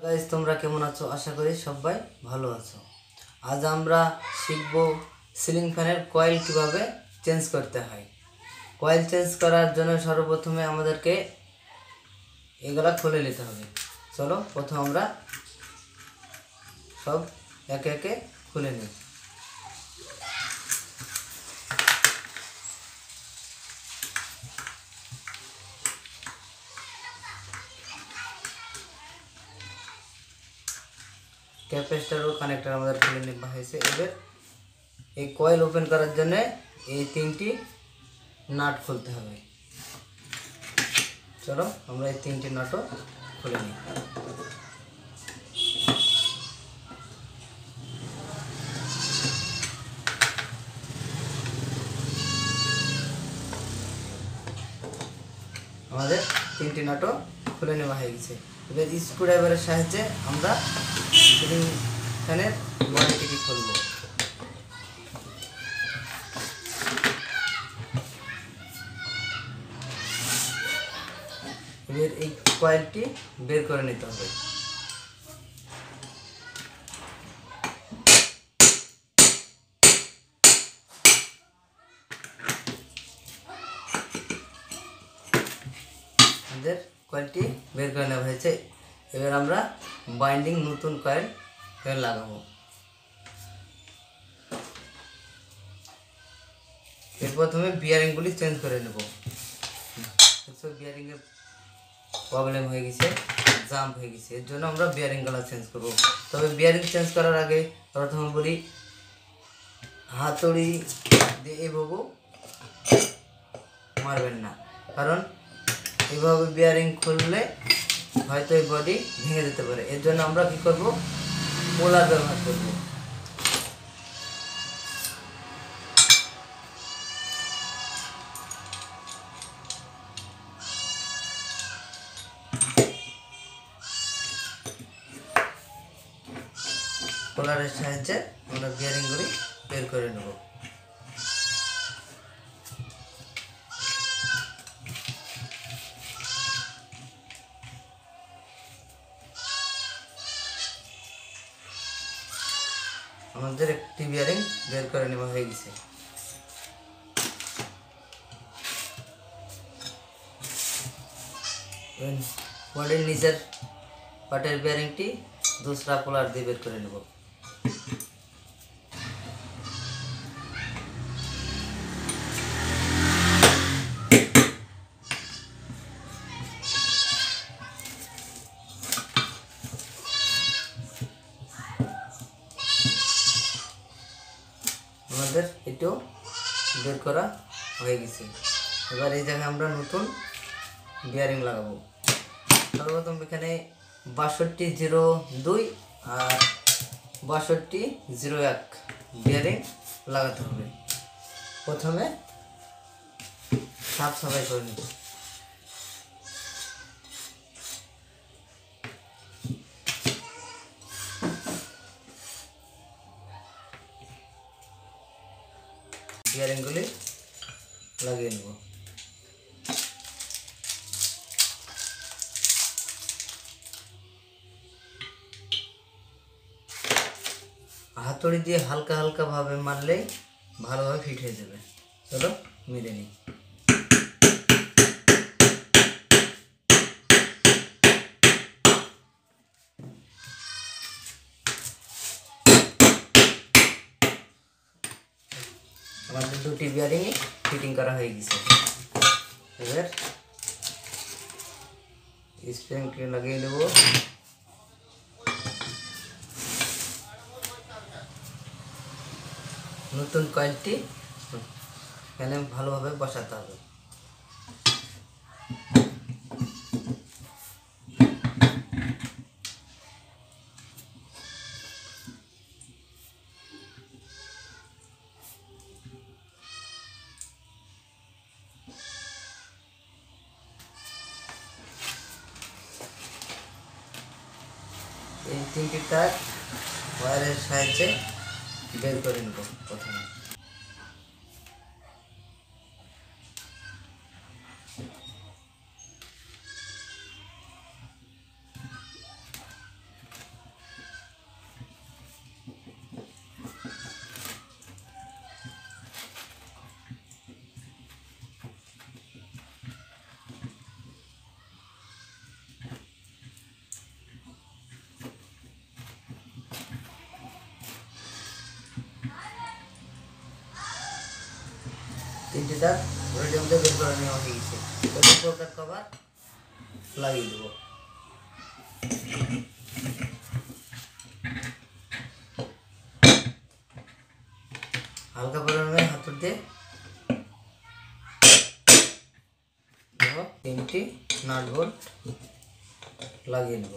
Guys তোমরা কেমন আছো? আশা করি সবাই ভালো আছো। আজ আমরা শিখব সিলিং ফ্যানের কয়েল কিভাবে চেঞ্জ করতে হয়। কয়েল চেঞ্জ করার জন্য সর্বপ্রথমে আমাদেরকে এগুলা খুলে নিতে হবে। চলো প্রথমে আমরা সব একে একে খুলে নিই। ক্যাপাসিটর ও কানেক্টর আমাদের খুলে নেওয়া হয়েছে। এবার এই কয়েল ওপেন করার জন্য এই তিনটি নাট খুলতে হবে। চলো আমরা এই তিনটি নাটও খুলে নিই। আমাদের তিনটি নাটও খুলে নেওয়া হয়ে গেছে। এবার স্ক্রুড্রাইভারের সাহায্যে আমরা সিলিং ফ্যানের বডিটিকে খুলব। এবার এই কয়েলটি বের করে নিতে হবে। আমাদের কয়েলটি বের করে নেওয়া হয়েছে। এবার আমরা বাইন্ডিং নতুন কয়েল লাগাবো। এর প্রথমে বিয়ারিংগুলি চেঞ্জ করে নেব। বিয়ারিংয়ের প্রবলেম হয়ে গেছে, জাম্প হয়ে গেছে, এর জন্য আমরা বিয়ারিংগুলো চেঞ্জ করব। তবে বিয়ারিং চেঞ্জ করার আগে প্রথমে বলি হাতুড়ি দিয়ে এভাবে মারবেন না, কারণ এইভাবে বিয়ারিং খুললে হয়তো এই বডি ভেঙে যেতে পারে। এর জন্য আমরা কি করব, পোলার ব্যবহার করব। পোলারের সাহায্যে আমরা বিয়ারিংগুলি বের করে নেব। আমাদের একটি বিয়ারিং বের করে নেওয়া হয়ে গেছে। বডির নিচের পাটের বিয়ারিংটি दूसरा পোলার দিয়ে বের করে নেব। আমাদের এটাও বের করা হয়ে গেছে। এবার এই জায়গায় আমরা নতুন বিয়ারিং লাগাবো। সর্বপ্রথম এখানে 6202 আর 6201 বিয়ারিং লাগাতে হবে। প্রথমে সাফ সাফাই করে নেব। বিয়ারিংগুলি লাগিয়ে নেব। হাতুড়ি দিয়ে হালকা হালকা ভাবে মারলেই ভালোভাবে ফিট হয়ে যাবে। চলো মেরে নিই। আমাদের দুটি বিয়ারিং ফিটিং করা হয়ে গেছে। এবার স্প্রিংটি লাগিয়ে দেব। নতুন কয়েলটি এখানে ভালোভাবে বসাতে হবে। এই তিনটি তার ওয়্যারের সাহায্যে বের করে নেব। প্রথমে 3টি তার অলরেডি আমাদের বের করে নেওয়া হয়ে গেছে। এবার প্রকার কভার লাগিয়ে দেবো। হালকা পরিমাণে হাতুড়ি দিয়ে 3টি নাট বোল্ট লাগিয়ে নেব।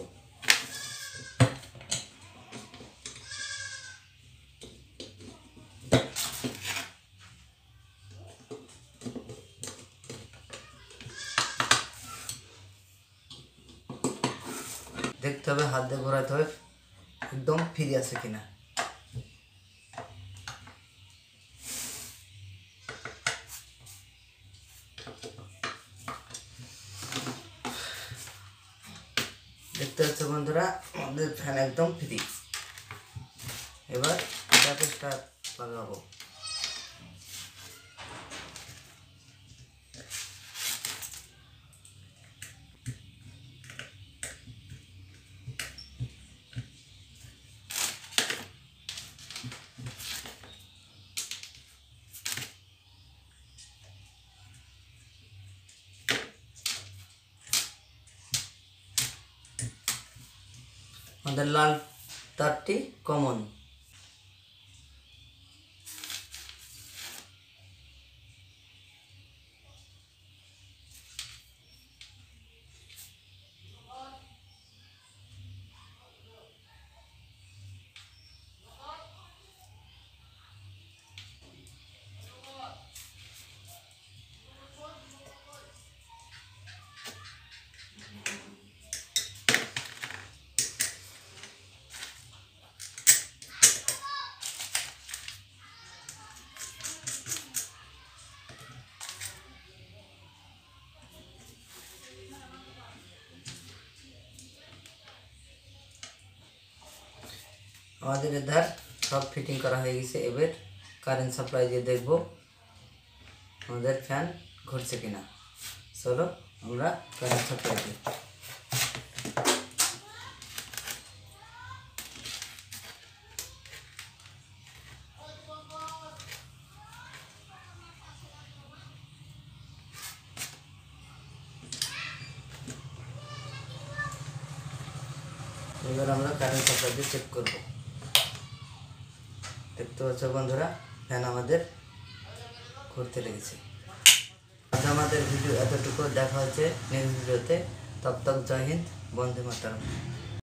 দেখতে হবে, হাত দিয়ে ঘোরাতে হবে একদম ফ্রি আছে কিনা। দেখতে পাচ্ছ বন্ধুরা, আমাদের ফ্যান একদম ফ্রি। এবার ট্যাপেসটা লাগাবো। আমাদের লাল তারটি কমন। আমাদের এধার সব ফিটিং করা হয়ে গেছে। এবার কারেন্ট সাপ্লাই দিয়ে দেখব আমাদের ফ্যান ঘুরছে কিনা। চলো আমরা কারেন্ট সাপ্লাই দিই। এবার আমরা কারেন্ট সাপ্লাই দিয়ে চেক করব। দেখতে পাচ্ছ বন্ধুরা, ফ্যান আমাদের ঘুরতে লেগেছে। আজ আমাদের ভিডিও এতটুকু, দেখা হচ্ছে নেক্সট ভিডিওতে। তব তক জয় হিন্দ, বন্দে মাতরম।